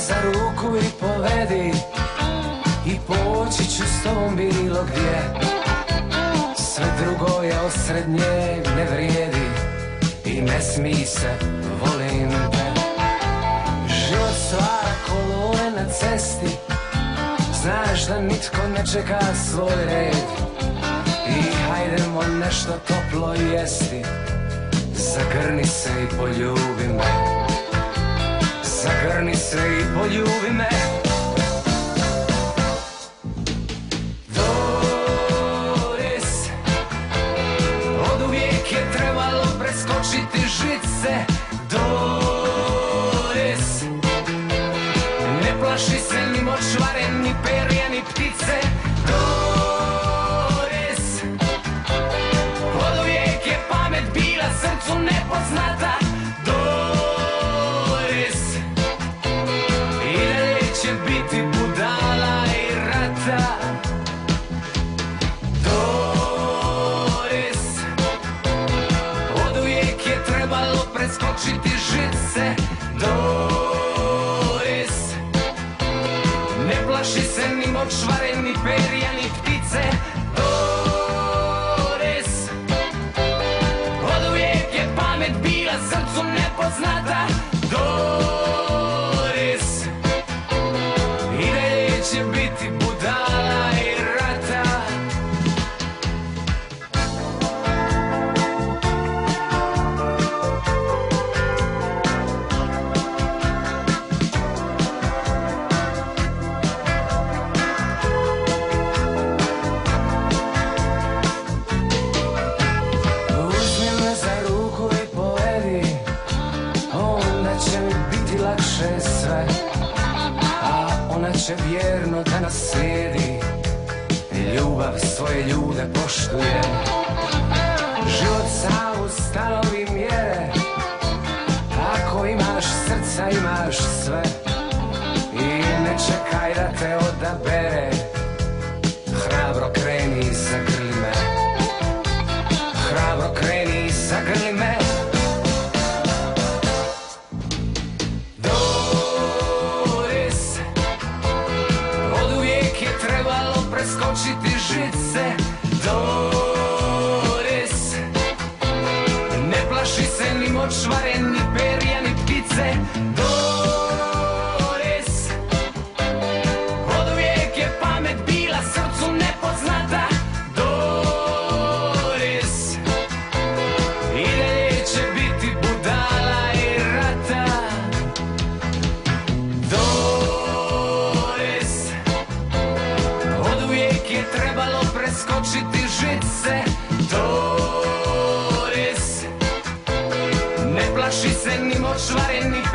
za ruku i povedi, i poći ću s tobom bilo gdje. Sve drugo je osred nje ne vrijedi i ne smij se, volim te. Život stvara kolone na cesti, znaš da nitko ne čeka svoj red. I hajdemo nešto toplo jesti, zagrni se i poljubi me. Zagrni se i poljubi me. Doris, oduvijek je trebalo preskočiti žice. Doris, ne plaši se ni močvare, ni perja, ni ptice. Doris, oduvijek je pamet bila srcu nepoznata. Će biti budala i rata. Doris, oduvijek je trebalo preskočiti žice. Doris, ne plaši se ni močvare, ni perja, ni ptice. Doris, oduvijek je pamet bila srcu nepoznata. Će biti budala i rata. Uzmi me za ruku i povedi, onda će mi biti lakše sve. Ona će vjerno da nas slijedi, ljubav svoje ljude poštuje. Život sam ustanovi mjere, ako imaš srca imaš sve. I ne čekaj da te odabere, hrabro kreni i zagrli me. Hrabro kreni i zagrli me. Trebalo preskočiti žice. Doris, ne plaši se ni močvare, ni perja, ni ptice. Doris, oduvijek je pamet bila srcu nepoznata. Doris, i dalje će biti budala i rata. Trebalo preskočiti žice. Doris, ne plaši se ni močvare, ni